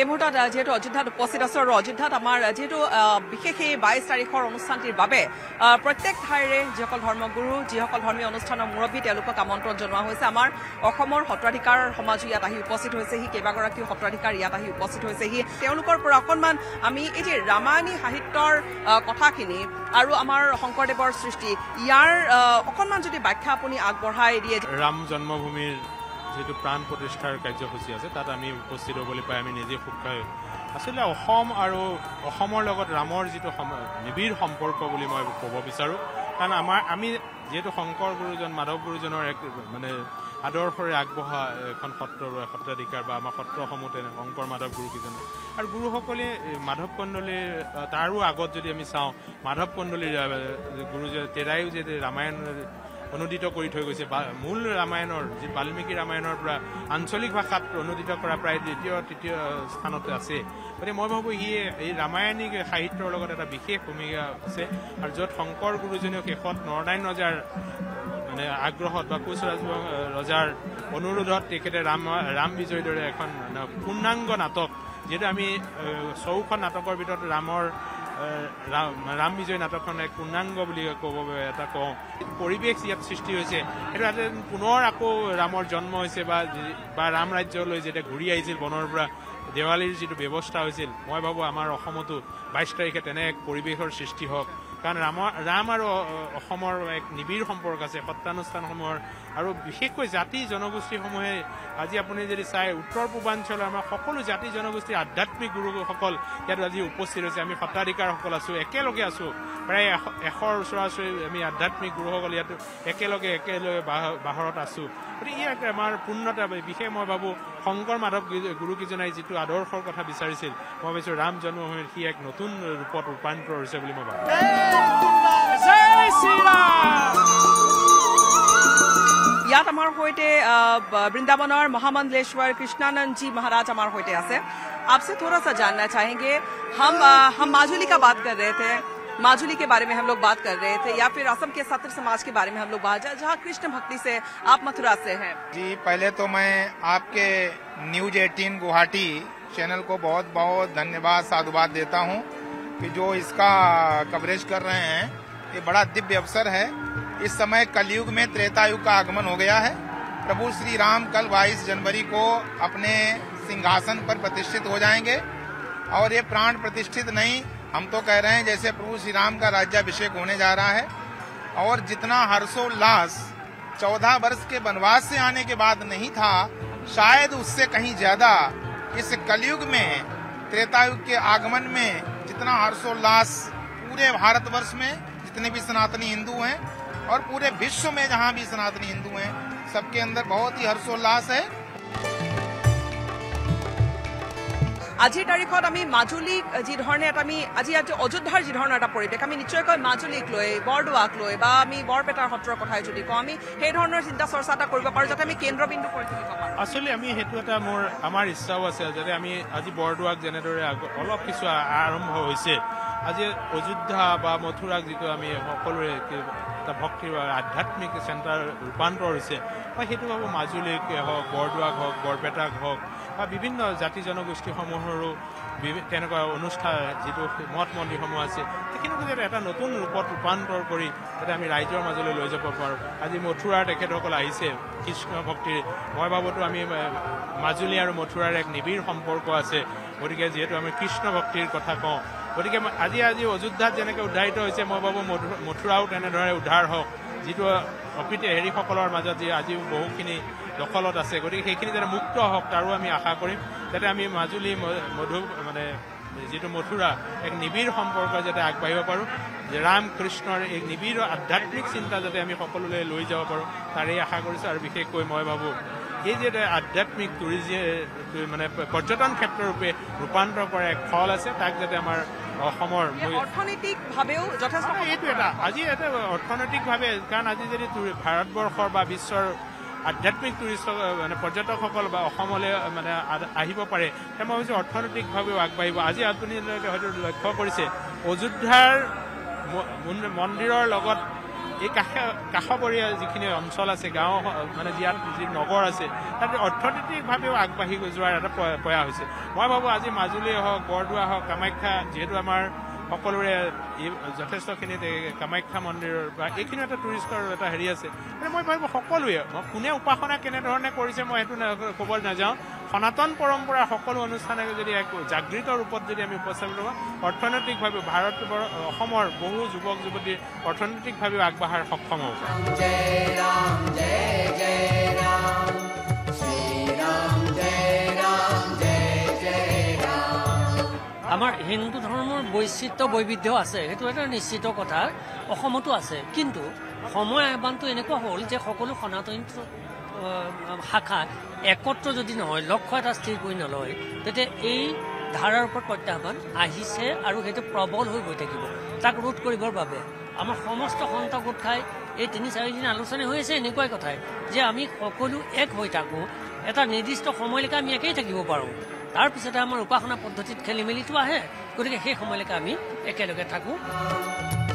মুহূৰ্তত যেহেতু অযোধ্যাত উপস্থিত আছো আৰু অযোধ্যাত আমাৰ যেহেতু বিশেষ এই 22 তাৰিখৰ অনুষ্ঠানটিৰ বাবে প্ৰত্যেক ঠাইৰে যিসকল ধৰ্মগুৰু যিসকল ধৰ্মীয় অনুষ্ঠানৰ মুৰব্বী তেওঁলোকক আমন্ত্ৰণ জনোৱা হৈছে আমাৰ অসমৰ সত্ৰাধিকাৰ সমাজ ইয়াত আহি উপস্থিত হৈছেহি কেইবাগৰাকী সত্ৰাধিকাৰ ইয়াত আহি উপস্থিত হৈছেহি তেওঁলোকৰ পৰা অকণমান আমি এই যে ৰামায়ণী সাহিত্যৰ কথাখিনি আৰু আমাৰ শংকৰদেৱৰ সৃষ্টি ইয়াৰ অকণমান যদি ব্যাখ্যা আপুনি আগবঢ়াই দিয়ে ৰাম জন্মভূমিৰ যেটো প্ৰাণ প্ৰতিষ্ঠাৰ কাৰ্যসূচী আছে তাত আমি উপস্থিত হ'বলৈ পাই আমি নিজে সুখ পাই আসলে অসম আৰু অসমৰ লগত ৰামৰ যেটো নিবিড় সম্পৰ্ক বুলি মই ক'ব বিচাৰো কাৰণ আমি যেটো শংকৰ গুৰুজন মাধৱ গুৰুজনৰ এক মানে আদৰ্শৰে আগবঢ়া এখন সত্ৰাধিকাৰ বা আমাৰ সত্ৰসমূহতে শংকৰ মাধৱ গুৰুকেইজন আৰু গুৰুসকলে মাধৱ কণ্ডলী তাৰো আগত যদি আমি চাওঁ মাধৱ কণ্ডলীৰ গুৰুজন তেৰায়ো যে ৰামায়ণ অনুদিত কৰি থৈ গৈছে মূল ৰামায়ণৰ যে বাল্মীকি ৰামায়ণৰ পৰা আঞ্চলিক ভাষাত অনুদিত কৰা প্ৰায় দ্বিতীয় তৃতীয় স্থানতে আছে গতিকে মই ভাবোঁ এই ৰামায়ণিক সাহিত্যৰ লগত এটা বিশেষ ভূমিকা আছে আৰু য'ত শংকৰ গুৰুজনেও শেষত নৰনাৰায়ণ ৰজাৰ মানে আগ্ৰহত বা কোচ ৰজাৰ অনুৰোধত তেখেতে ৰাম বিজয়ৰ দৰে এখন পূৰ্ণাংগ নাটক যিহেতু আমি 4খন নাটকৰ ভিতৰত ৰাম বিজয় নাটকখন এক পূৰ্ণাংগ বুলি এটা কওঁ পৰিৱেশ ইয়াত সৃষ্টি হৈছে সেইটো পুনৰ আকৌ ৰামৰ জন্ম হৈছে বা ৰাম ৰাজ্যলৈ যেতিয়া ঘূৰি আহিছিল বনৰ পৰা দেৱালীৰ যিটো ব্যৱস্থা হৈছিল মই ভাবোঁ আমাৰ অসমতো 22 তাৰিখে তেনে এক পৰিৱেশৰ সৃষ্টি হওক কাৰণ ৰাম আৰু অসমৰ এক নিবিড় সম্পৰ্ক আছে সত্ৰানুষ্ঠানসমূহৰ আৰু বিশেষকৈ জাতি জনগোষ্ঠীসমূহে আজি আপুনি যদি চাই উত্তৰ পূৰ্বাঞ্চলৰ আমাৰ সকলো জাতি জনগোষ্ঠীৰ আধ্যাত্মিক গুৰুসকল ইয়াত আজি উপস্থিত হৈছে আমি সত্ৰাধিকাৰসকল আছোঁ একেলগে আছোঁ প্ৰায় 100ৰ ওচৰা-ওচৰি আমি আধ্যাত্মিক গুৰুসকল ইয়াত একেলগে বাহৰত আছোঁ গতিকে ইয়াক আমাৰ পূৰ্ণতা বিশেষ মই ভাবোঁ শংকৰ মাধৱ গুৰুকেইজনাই যিটো আদৰ্শৰ কথা বিচাৰিছিল মই ভাবিছোঁ ৰাম জন্মভূমিৰ সি এক নতুন ৰূপত ৰূপান্তৰ হৈছে বুলি মই ভাবোঁ ইয়াত আমাৰ হৈতে বৃন্দাবনৰ মহামণ্ডলেশ্वर कृष्णानंद जी महाराज हमारे होते हैं आपसे थोड़ा सा जानना चाहेंगे हम माजुली का बात कर रहे थे माजुली के बारे में हम लोग बात कर रहे थे या फिर असम के सत्र समाज के बारे में हम लोग बात जहाँ कृष्ण भक्ति से आप मथुरा से हैं जी पहले तो मैं आपके न्यूज 18 गुवाहाटी चैनल को बहुत बहुत धन्यवाद साधुवाद देता हूँ कि जो इसका कवरेज कर रहे हैं ये बड़ा दिव्य अवसर है इस समय कलयुग में त्रेतायुग का आगमन हो गया है प्रभु श्री राम कल 22 जनवरी को अपने सिंहासन पर प्रतिष्ठित हो जाएंगे और ये प्राण प्रतिष्ठित नहीं हम तो कह रहे हैं जैसे प्रभु श्री राम का राज्याभिषेक होने जा रहा है और जितना हर्षोल्लास 14 वर्ष के वनवास से आने के बाद नहीं था शायद उससे कहीं ज्यादा इस कलयुग में त्रेतायुग के आगमन में जितना हर्षोल्लास पूरे भारतवर्ष में जितने भी सनातनी हिंदू हैं और पूरे विश्व में जहां भी सनातनी हिंदू हैं सबके अंदर बहुत ही हर्षोल्लास है আজিৰ তাৰিখত আমি মাজুলীক যি ধৰণে আমি আজি অযোধ্যাৰ যি ধৰণৰ এটা পৰিৱেশ আমি নিশ্চয়কৈ মাজুলীক লৈ বৰদোৱাক লৈ বা আমি বৰপেটাৰ সত্ৰৰ কথাই যদি কওঁ আমি সেই ধৰণৰ চিন্তা চৰ্চা এটা কৰিব পাৰোঁ যাতে আমি কেন্দ্ৰবিন্দু কৰি তুলিব পাৰোঁ আচলতে আমি সেইটো এটা আমাৰ ইচ্ছাও আছে যাতে আমি আজি বৰদোৱাক যেনেদৰে অলপ কিছু আৰম্ভ হৈছে আজি অযোধ্যা বা মথুৰাক যিটো আমি সকলোৰে এটা ভক্তিৰ আধ্যাত্মিক চেণ্টাৰ ৰূপান্তৰ হৈছে বা সেইটো ভাবোঁ মাজুলীক হওক বৰদোৱাক হওক বৰপেটাক হওক বা বিভিন্ন জাতি জনগোষ্ঠীসমূহৰো তেনেকুৱা অনুষ্ঠান যিটো মঠ মন্দিৰসমূহ আছে সেইখিনিকো যাতে এটা নতুন ৰূপত ৰূপান্তৰ কৰি যাতে আমি ৰাইজৰ মাজলৈ লৈ যাব পাৰোঁ আজি মথুৰাৰ তেখেতসকল আহিছে কৃষ্ণ ভক্তিৰ মই ভাবোঁতো আমি মাজুলী আৰু মথুৰাৰ এক নিবিড় সম্পৰ্ক আছে গতিকে যিহেতু আমি কৃষ্ণ ভক্তিৰ কথা কওঁ গতিকে আজি অযোধ্যাত যেনেকৈ উদ্ধাৰিত হৈছে মই ভাবোঁ মথুৰাও তেনেদৰে উদ্ধাৰ হওক যিটো হেৰিসকলৰ মাজত যি আজিও বহুখিনি দখলত আছে গতিকে সেইখিনি যাতে মুক্ত হওক তাৰো আমি আশা কৰিম যাতে আমি মাজুলী মানে যিটো মথুৰা এক নিবিড় সম্পৰ্ক যাতে আগবাঢ়িব পাৰোঁ যে ৰাম কৃষ্ণৰ এক নিবিড় আধ্যাত্মিক চিন্তা যাতে আমি সকলোলৈ লৈ যাব পাৰোঁ তাৰেই আশা কৰিছোঁ আৰু বিশেষকৈ মই ভাবোঁ এই যে আধ্যাত্মিক মানে পৰ্যটন ক্ষেত্ৰৰূপে ৰূপান্তৰ কৰা এক ফল আছে তাক যাতে আমাৰ অসমৰ অৰ্থনৈতিকভাৱেও যথেষ্ট এইটো এটা আজি এটা অৰ্থনৈতিকভাৱে কাৰণ আজি যদি ভাৰতবৰ্ষৰ বা বিশ্বৰ আধ্যাত্মিক টুৰিষ্ট মানে পৰ্যটকসকল বা অসমলৈ মানে আহিব পাৰে মই ভাবিছোঁ অৰ্থনৈতিকভাৱেও আগবাঢ়িব আজি আপুনি হয়তো লক্ষ্য কৰিছে অযোধ্যাৰ মন্দিৰৰ লগত এই কাষবৰীয়া যিখিনি অঞ্চল আছে গাঁও মানে ইয়াত যি নগৰ আছে তাতে অৰ্থনৈতিকভাৱেও আগবাঢ়ি যোৱাৰ এটা প্ৰয়াস হৈছে মই ভাবোঁ আজি মাজুলীয়ে হওক বৰদোৱা হওক কামাখ্যা যিহেতু আমাৰ সকলোৰে যথেষ্টখিনি কামাখ্যা মন্দিৰৰ বা এইখিনি এটা টুৰিষ্টৰ এটা হেৰি আছে মই ভাবোঁ সকলোৱে কোনে উপাসনা কেনেধৰণে কৰিছে মই সেইটো ক'ব নাযাওঁ সনাতন পৰম্পৰা সকলো অনুষ্ঠানে যদি এক জাগৃত ৰূপত যদি আমি উপস্থাপন কৰোঁ অৰ্থনৈতিকভাৱে অসমৰ বহু যুৱক যুৱতী অৰ্থনৈতিকভাৱেও আগবঢ়াৰ সক্ষম হ'ব আমাৰ হিন্দু ধৰ্মৰ বৈবিধ্য আছে সেইটো এটা নিশ্চিত কথা অসমতো আছে কিন্তু সময় আহ্বানটো এনেকুৱা হ'ল যে সকলো সনাতন শাখা একত্ৰ যদি নহয় লক্ষ্য এটা স্থিৰ কৰি নলয় তেতিয়া এই ধাৰাৰ ওপৰত প্ৰত্যাহ্বান আহিছে আৰু সেইটো প্ৰবল হৈ গৈ থাকিব তাক ৰোধ কৰিবৰ বাবে আমাৰ সমস্ত সন্ত গোট খাই এই ৩-৪ দিন আলোচনা হৈ আছে এনেকুৱাই কথাই যে আমি সকলো এক হৈ থাকোঁ এটা নিৰ্দিষ্ট সময়লৈকে আমি একেই থাকিব পাৰোঁ তাৰপিছতে আমাৰ উপাসনা পদ্ধতিত খেলি মেলিটো আহে গতিকে সেই সময়লৈকে আমি একেলগে থাকোঁ